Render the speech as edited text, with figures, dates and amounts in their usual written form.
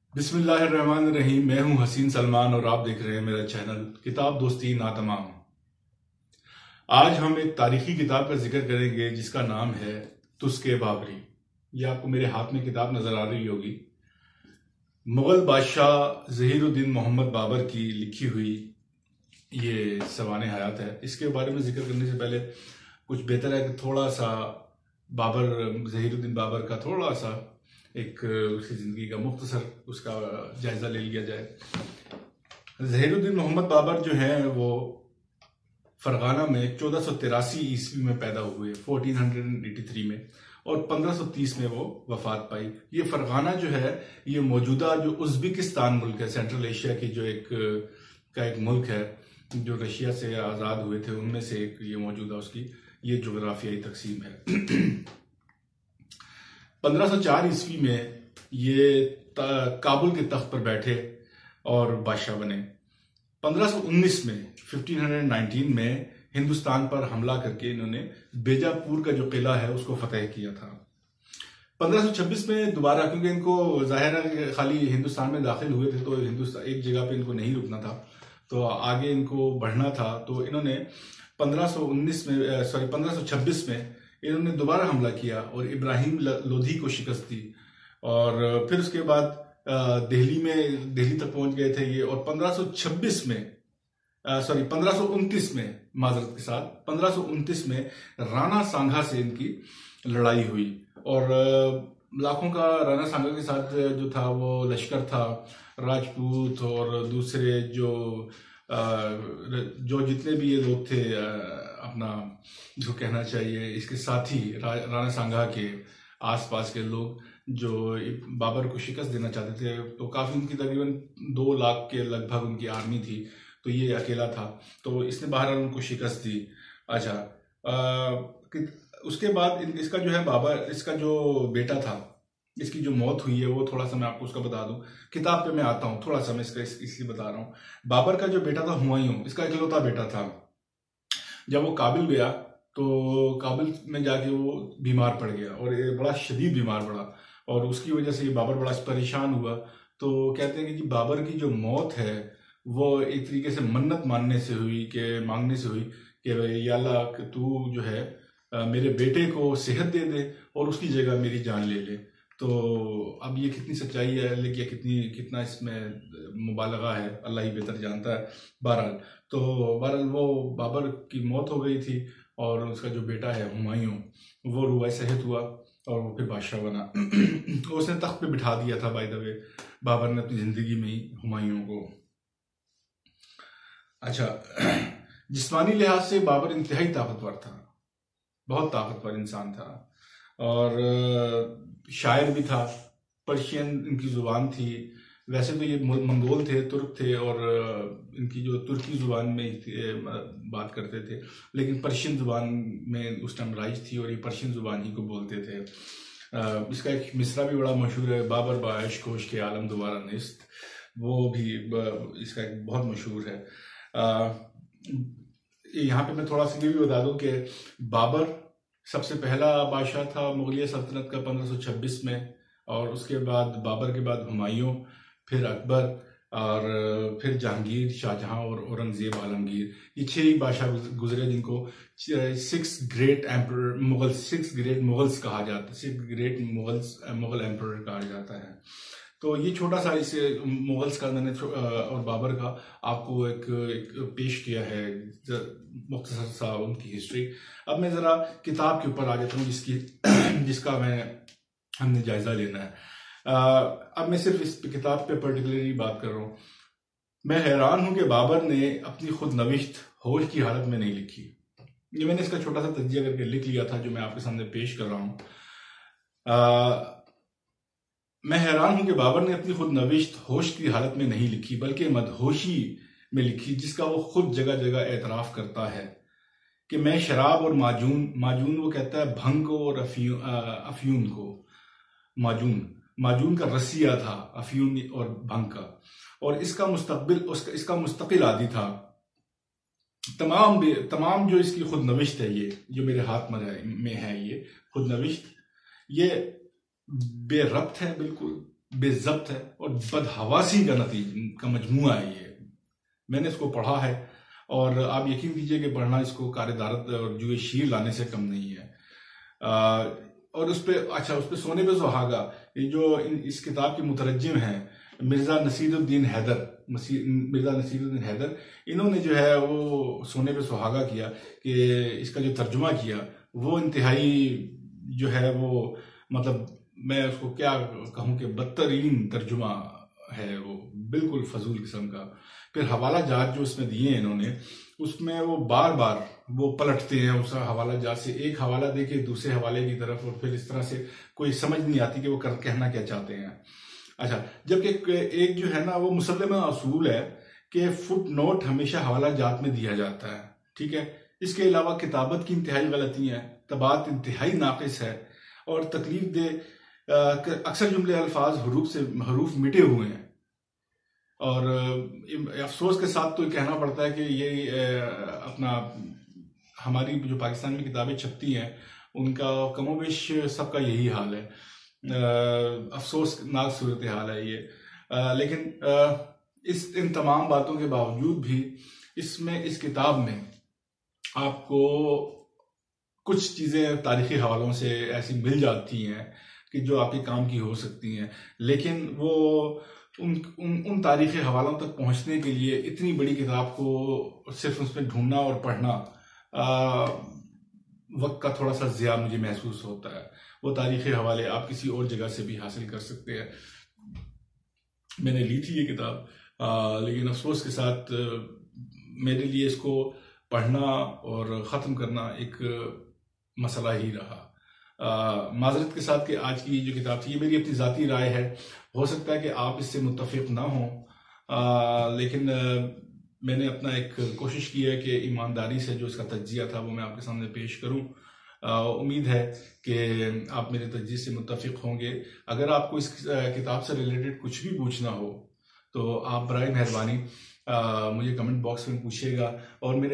बिस्मिल्लाहिर्रहमानिर्रहीम। मैं हूं हसीन सलमान और आप देख रहे हैं मेरा चैनल किताब दोस्ती नातमाम। आज हम एक तारीखी किताब का जिक्र करेंगे जिसका नाम है तुस्के बाबरी। ये आपको मेरे हाथ में किताब नजर आ रही होगी। मुगल बादशाह ज़हीरुद्दीन मोहम्मद बाबर की लिखी हुई ये सवाने हयात है। इसके बारे में जिक्र करने से पहले कुछ बेहतर है कि थोड़ा सा ज़हीरुद्दीन बाबर का थोड़ा सा एक उसकी ज़िंदगी का मुख्तसर उसका जायज़ा ले लिया जाए। ज़हीरुद्दीन मोहम्मद बाबर जो है वो फरगाना में 1483 ईस्वी में पैदा हुए, 1483 में, और 1530 में वो वफात पाई। ये फरगाना जो है ये मौजूदा जो उज़्बेकिस्तान मुल्क है, सेंट्रल एशिया की जो एक मुल्क है जो रशिया से आज़ाद हुए थे, उनमें से एक ये मौजूदा उसकी ये जोग्राफियाई तकसीम है। 1504 ईस्वी में ये काबुल के तख्त पर बैठे और बादशाह बने। 1519 में 1519 में हिंदुस्तान पर हमला करके इन्होंने बीजापुर का जो किला है उसको फतेह किया था। 1526 में दोबारा, क्योंकि इनको जाहिर है खाली हिंदुस्तान में दाखिल हुए थे तो हिंदुस्तान एक जगह पे इनको नहीं रुकना था, तो आगे इनको बढ़ना था, तो इन्होंने 1526 में इन्होंने दोबारा हमला किया और इब्राहिम लोधी को शिकस्त दी। और फिर उसके बाद दिल्ली तक पहुंच गए थे ये। और 1529 में माजरत के साथ 1529 में राणा सांगा से इनकी लड़ाई हुई और लाखों का राणा सांगा के साथ जो था वो लश्कर था, राजपूत और दूसरे जो जितने भी ये लोग थे, अपना जो कहना चाहिए इसके साथी राणा सांगा के आसपास के लोग जो बाबर को शिकस्त देना चाहते थे, तो काफी उनकी तकरीबन 2 लाख के लगभग उनकी आर्मी थी, तो ये अकेला था, तो इसने बाहर उनको शिकस्त दी। अच्छा, उसके बाद इसका जो है इसका जो बेटा था, इसकी जो मौत हुई है वो थोड़ा सा मैं आपको उसका बता दूं। किताब पे मैं आता हूं, थोड़ा सा मैं इसका इसलिए बता रहा हूं। बाबर का जो बेटा था हुमायूं, इसका इकलौता बेटा था। जब वो काबिल गया तो काबिल में जाके वो बीमार पड़ गया और बड़ा शदीद बीमार पड़ा और उसकी वजह से बाबर बड़ा परेशान हुआ। तो कहते हैं कि बाबर की जो मौत है वो एक तरीके से मन्नत मांगने से हुई कि या अल्लाह तू जो है मेरे बेटे को सेहत दे दे और उसकी जगह मेरी जान ले ले। तो अब ये कितनी सच्चाई है लेकिन कितना इसमें मुबालगा है, अल्लाह ही बेहतर जानता है। बहरहाल वो बाबर की मौत हो गई थी और उसका जो बेटा है हुमायूं वो रुवाए सेहत हुआ और वो फिर बादशाह बना। उसने तख्त पे बिठा दिया था बाय द वे बाबर ने अपनी जिंदगी में ही हुमायूं को। अच्छा, जिस्मानी लिहाज से बाबर इंतहाई ताकतवर था, बहुत ताकतवर इंसान था और शायर भी था। पर्शियन इनकी जुबान थी। वैसे तो ये मंगोल थे, तुर्क थे और इनकी जो तुर्की जुबान में बात करते थे, लेकिन पर्शियन जुबान में उस टाइम राइज थी और ये पर्शियन जुबान ही को बोलते थे। इसका एक मिसरा भी बड़ा मशहूर है, बाबर बाइश कोश के आलम दोबारा निस्त, वो भी इसका एक बहुत मशहूर है। यहाँ पे मैं थोड़ा सा ये भी बता दूं कि बाबर सबसे पहला बादशाह था मुगलिया सल्तनत का 1526 में, और उसके बाद बाबर के बाद हुमायूं, फिर अकबर और फिर जहांगीर, शाहजहां और औरंगजेब आलमगीर। ये 6 ही बादशाह गुजरे जिनको 6 ग्रेट मुगल्स कहा जाता है, 6 ग्रेट मुगल एम्परर कहा जाता है। तो ये छोटा सा इसे मुगल्स का मैंने और बाबर का आपको एक पेश किया है, मुख्तसर सा उनकी हिस्ट्री। अब मैं जरा किताब के ऊपर आ जाता हूँ जिसका हमने जायजा लेना है। अब मैं सिर्फ इस किताब पे पर्टिकुलरली बात कर रहा हूँ। मैं हैरान हूं कि बाबर ने अपनी खुद नविश्त होश की हालत में नहीं लिखी। ये मैंने इसका छोटा सा तज्जिया करके लिख लिया था जो मैं आपके सामने पेश कर रहा हूँ। मैं हैरान हूं कि बाबर ने अपनी खुद नविश्त होश की हालत में नहीं लिखी बल्कि मदहोशी में लिखी, जिसका वो खुद जगह जगह एतराफ करता है कि मैं शराब और माजून वो कहता है भंग को और अफ्यून को, माजून का रसिया था, अफ्यून और भंग का, और इसका मुस्तकिल आदि था। तमाम जो इसकी खुद नविश्त है, ये जो मेरे हाथ में है, ये खुद नविश्त ये बेरब्त है बिल्कुल, बेज़ब्त है और बदहवासी का मजमूआ है ये। मैंने इसको पढ़ा है और आप यकीन कीजिए कि पढ़ना इसको कारेदारत और जुए शीर लाने से कम नहीं है। और उस पे सोने पे सुहागा, ये जो इस किताब के मुतरज्जिम हैं मिर्जा नसीरुद्दीन हैदर, इन्होंने जो है वो सोने पे सुहागा किया कि इसका जो तर्जुमा किया वो इंतहाई जो है वो, मतलब मैं उसको क्या कहूँ कि बदतरीन तर्जुमा है, वो बिल्कुल फजूल किस्म का। फिर हवाला जात जो उसमें दिए हैं इन्होंने, उसमें वो बार बार वो पलटते हैं उस हवाला जात से, एक हवाला देके दूसरे हवाले की तरफ, और फिर इस तरह से कोई समझ नहीं आती कि वो कहना क्या चाहते हैं। अच्छा, जबकि एक जो है ना वो मुसल्लमा असूल है कि फुट नोट हमेशा हवाला जात में दिया जाता है, ठीक है। इसके अलावा किताबत की इंतहाई गलतियां हैं, तबात इंतहाई नाकिस है और तकलीफ दे अक्सर जुमले अल्फाज हरूफ मिटे हुए हैं। और अफसोस के साथ तो कहना पड़ता है कि ये अपना हमारी जो पाकिस्तान में किताबें छपती हैं उनका कमोबेश सबका यही हाल है। अफसोसनाक सूरत हाल है ये। लेकिन इन तमाम बातों के बावजूद भी इस किताब में आपको कुछ चीजें तारीखी हवालों से ऐसी मिल जाती हैं कि जो आपके काम की हो सकती हैं, लेकिन वो उन तारीखी हवालों तक पहुंचने के लिए इतनी बड़ी किताब को सिर्फ उसमें ढूंढना और पढ़ना वक्त का थोड़ा सा ज़िया मुझे महसूस होता है। वो तारीखी हवाले आप किसी और जगह से भी हासिल कर सकते हैं। मैंने ली थी ये किताब, लेकिन अफसोस के साथ मेरे लिए इसको पढ़ना और ख़त्म करना एक मसला ही रहा। माजरत के साथ कि आज की जो किताब थी ये मेरी अपनी ज़ाती राय है, हो सकता है कि आप इससे मुत्तफिक ना हों, लेकिन मैंने अपना एक कोशिश की है कि ईमानदारी से जो इसका तज्जिया था वो मैं आपके सामने पेश करूं। उम्मीद है कि आप मेरे तज्जिए से मुत्तफिक होंगे। अगर आपको इस किताब से रिलेटेड कुछ भी पूछना हो तो आप बराए मेहरबानी मुझे कमेंट बॉक्स में पूछिएगा और मेरे